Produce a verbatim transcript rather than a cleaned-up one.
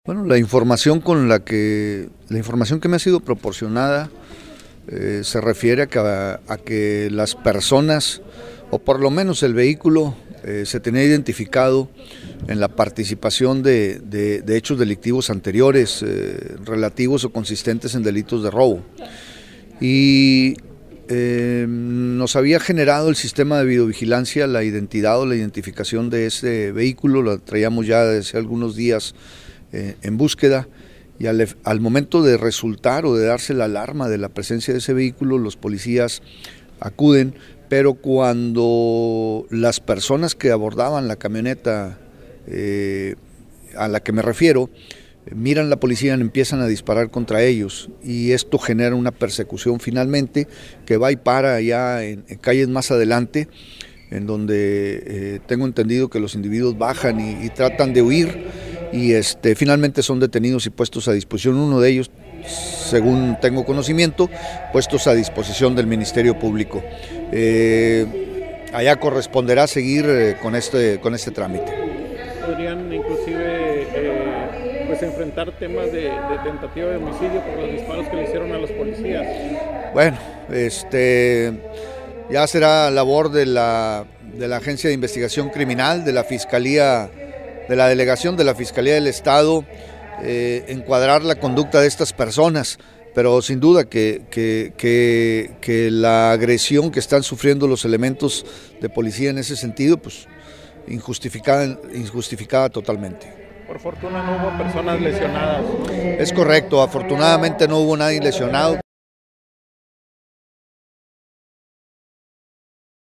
Bueno, la información con la que la información que me ha sido proporcionada eh, se refiere a que, a, a que las personas, o por lo menos el vehículo, eh, se tenía identificado en la participación de, de, de hechos delictivos anteriores, eh, relativos o consistentes en delitos de robo. Y eh, nos había generado el sistema de videovigilancia la identidad o la identificación de este vehículo, lo traíamos ya desde algunos días eh, en búsqueda, y al, al momento de resultar o de darse la alarma de la presencia de ese vehículo, los policías acuden, pero cuando las personas que abordaban la camioneta eh, a la que me refiero, miran la policía, empiezan a disparar contra ellos, y esto genera una persecución finalmente que va y para allá en, en calles más adelante, en donde eh, tengo entendido que los individuos bajan y, y tratan de huir, y este, finalmente son detenidos y puestos a disposición. Uno de ellos, según tengo conocimiento, puestos a disposición del Ministerio Público. Eh, allá corresponderá seguir eh, con, este, con este trámite. Podrían inclusive eh, pues enfrentar temas de, de tentativa de homicidio por los disparos que le hicieron a los policías. Bueno, este, ya será labor de la, de la Agencia de Investigación Criminal, de la Fiscalía, de la Delegación de la Fiscalía del Estado, eh, encuadrar la conducta de estas personas, pero sin duda que, que, que, que la agresión que están sufriendo los elementos de policía en ese sentido, pues injustificada, injustificada totalmente. Por fortuna no hubo personas lesionadas, ¿no? Es correcto, afortunadamente no hubo nadie lesionado.